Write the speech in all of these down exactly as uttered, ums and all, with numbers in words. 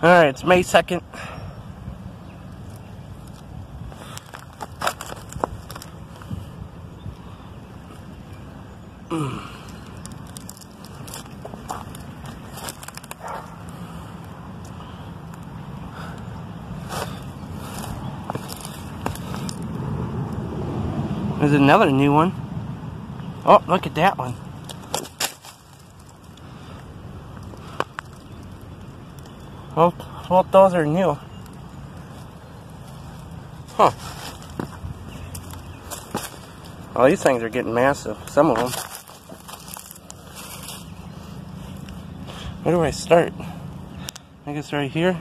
Alright, it's May second. Mm. There's another new one. Oh, look at that one. Well, well, those are new. Huh. Well, these things are getting massive. Some of them. Where do I start? I guess right here.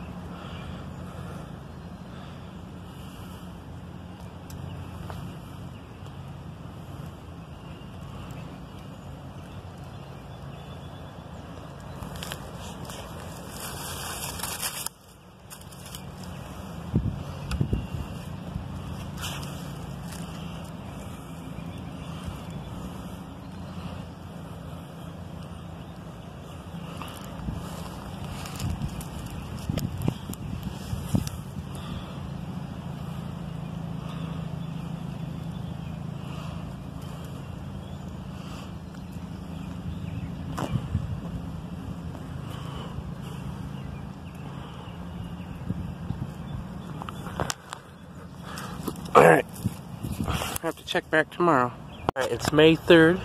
Alright, I have to check back tomorrow. Alright, it's May third.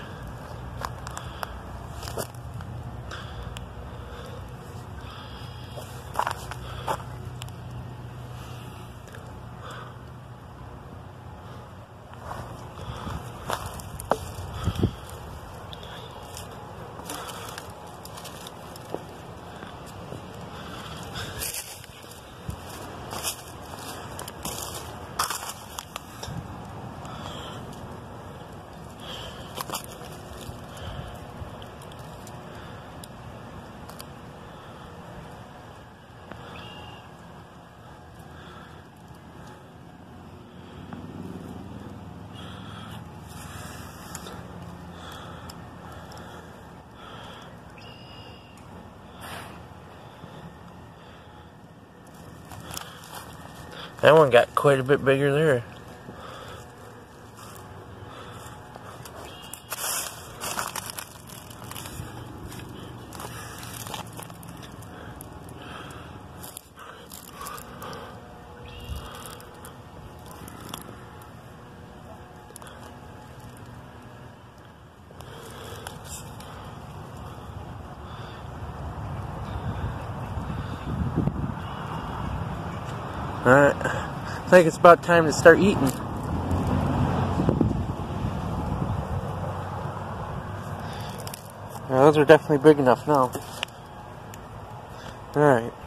That one got quite a bit bigger there. Alright, I think it's about time to start eating. Now, those are definitely big enough now. Alright.